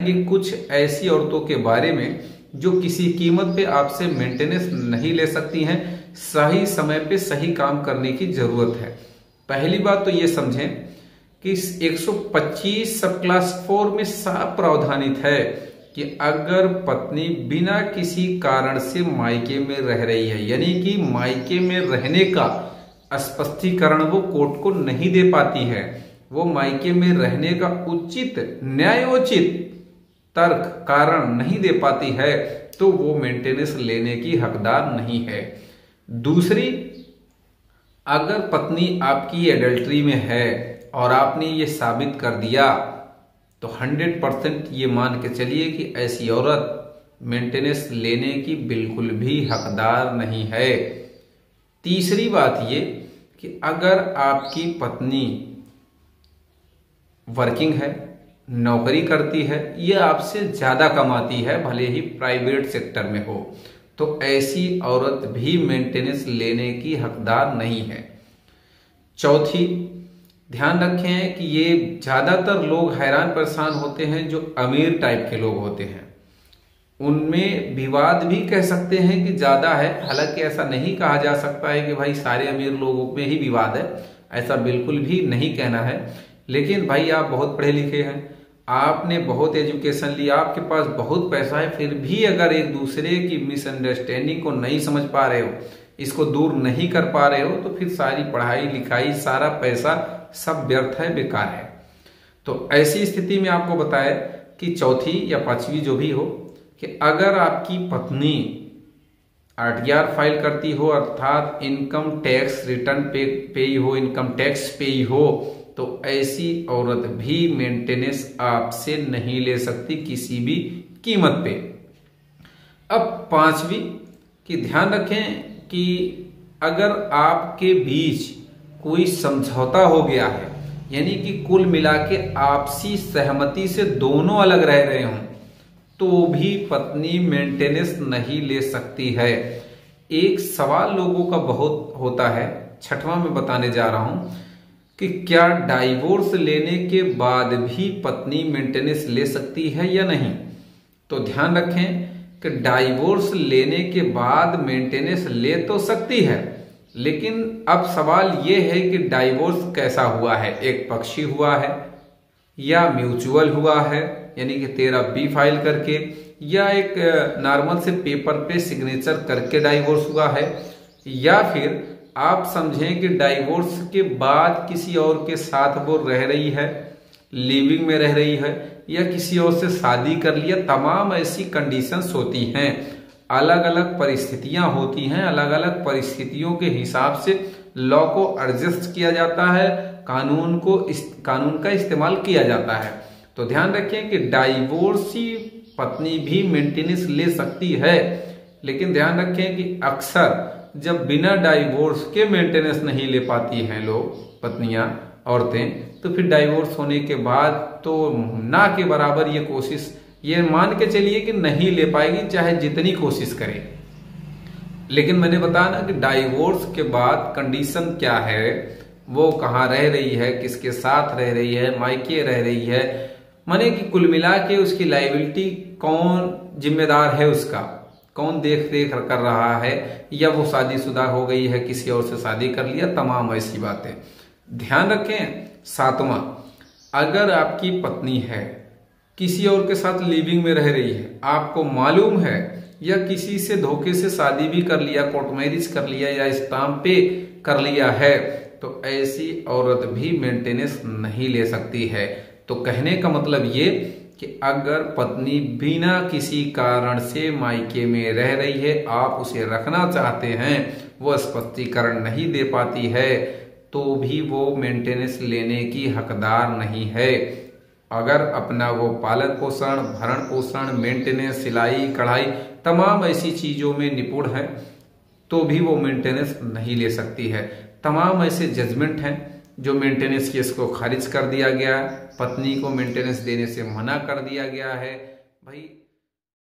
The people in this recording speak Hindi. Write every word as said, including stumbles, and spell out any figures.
कि कुछ ऐसी औरतों के बारे में जो किसी कीमत पे आपसे मेंटेनेंस नहीं ले सकती हैं, सही समय पे सही काम करने की जरूरत है। पहली बात तो ये समझें कि एक सौ पच्चीस सब क्लास फोर में साफ प्रावधानित है कि अगर पत्नी बिना किसी कारण से मायके में रह रही है, यानी कि मायके में रहने का स्पष्टीकरण वो कोर्ट को नहीं दे पाती है, वो मायके में रहने का उचित न्यायोचित तर्क कारण नहीं दे पाती है, तो वो मेंटेनेंस लेने की हकदार नहीं है। दूसरी, अगर पत्नी आपकी एडल्ट्री में है और आपने ये साबित कर दिया तो हंड्रेड परसेंट ये मान के चलिए कि ऐसी औरत मेंटेनेंस लेने की बिल्कुल भी हकदार नहीं है। तीसरी बात ये कि अगर आपकी पत्नी वर्किंग है, नौकरी करती है या आपसे ज्यादा कमाती है, भले ही प्राइवेट सेक्टर में हो, तो ऐसी औरत भी मेंटेनेंस लेने की हकदार नहीं है। चौथी, ध्यान रखें कि ये ज्यादातर लोग हैरान परेशान होते हैं जो अमीर टाइप के लोग होते हैं, उनमें विवाद भी कह सकते हैं कि ज्यादा है। हालांकि ऐसा नहीं कहा जा सकता है कि भाई सारे अमीर लोगों में ही विवाद है, ऐसा बिल्कुल भी नहीं कहना है। लेकिन भाई आप बहुत पढ़े लिखे हैं, आपने बहुत एजुकेशन ली, आपके पास बहुत पैसा है, फिर भी अगर एक दूसरे की मिसअंडरस्टैंडिंग को नहीं समझ पा रहे हो, इसको दूर नहीं कर पा रहे हो, तो फिर सारी पढ़ाई लिखाई सारा पैसा सब व्यर्थ है, बेकार है। तो ऐसी स्थिति में आपको बताया कि चौथी या पांचवी जो भी हो, कि अगर आपकी पत्नी आरटीआर फाइल करती हो, अर्थात इनकम टैक्स रिटर्न पे पेई हो, इनकम टैक्स पेई हो, तो ऐसी औरत भी मेंटेनेंस आपसे नहीं ले सकती किसी भी कीमत पे। अब पांचवी, कि ध्यान रखें कि अगर आपके बीच कोई समझौता हो गया है, यानी कि कुल मिला के आपसी सहमति से दोनों अलग रह रहे हों, तो भी पत्नी मेंटेनेंस नहीं ले सकती है। एक सवाल लोगों का बहुत होता है, छठवां में बताने जा रहा हूं कि क्या डाइवोर्स लेने के बाद भी पत्नी मेंटेनेंस ले सकती है या नहीं। तो ध्यान रखें कि डाइवोर्स लेने के बाद मेंटेनेंस ले तो सकती है, लेकिन अब सवाल यह है कि डाइवोर्स कैसा हुआ है, एक पक्षी हुआ है या म्यूचुअल हुआ है, यानी कि तेरह बी फाइल करके, या एक नॉर्मल से पेपर पे सिग्नेचर करके डाइवोर्स हुआ है, या फिर आप समझें कि डाइवोर्स के बाद किसी और के साथ वो रह रही है, लिविंग में रह रही है, या किसी और से शादी कर लिया। तमाम ऐसी कंडीशंस होती हैं, अलग अलग परिस्थितियां होती हैं, अलग अलग परिस्थितियों के हिसाब से लॉ को एडजस्ट किया जाता है, कानून को इस कानून का इस्तेमाल किया जाता है। तो ध्यान रखें कि डाइवोर्सी पत्नी भी मेंटेनेंस ले सकती है, लेकिन ध्यान रखें कि अक्सर जब बिना डाइवोर्स के मेंटेनेंस नहीं ले पाती हैं लोग, पत्नियां, औरतें, तो फिर डाइवोर्स होने के बाद तो ना के बराबर ये कोशिश, ये मान के चलिए कि नहीं ले पाएगी, चाहे जितनी कोशिश करे। लेकिन मैंने बताया ना कि डाइवोर्स के बाद कंडीशन क्या है, वो कहाँ रह रही है, किसके साथ रह रही है, मायके रह रही है, माने कि कुल मिला के उसकी लायबिलिटी कौन जिम्मेदार है, उसका कौन देख रेख कर रहा है, या वो शादीशुदा हो गई है, किसी और से शादी कर लिया, तमाम ऐसी बातें ध्यान रखें। सातवां, अगर आपकी पत्नी है, किसी और के साथ लिविंग में रह रही है, आपको मालूम है, या किसी से धोखे से शादी भी कर लिया, कोर्ट मैरिज कर लिया या स्टाम्प पे कर लिया है, तो ऐसी औरत भी मेंटेनेंस नहीं ले सकती है। तो कहने का मतलब ये कि अगर पत्नी बिना किसी कारण से मायके में रह रही है, आप उसे रखना चाहते हैं, वो स्पष्टीकरण नहीं दे पाती है, तो भी वो मेंटेनेंस लेने की हकदार नहीं है। अगर अपना वो पालन पोषण, भरण पोषण, मेंटेनेंस, सिलाई कढ़ाई, तमाम ऐसी चीजों में निपुण है, तो भी वो मेंटेनेंस नहीं ले सकती है। तमाम ऐसे जजमेंट हैं जो मेंटेनेंस केस को खारिज कर दिया गया, पत्नी को मेंटेनेंस देने से मना कर दिया गया है। भाई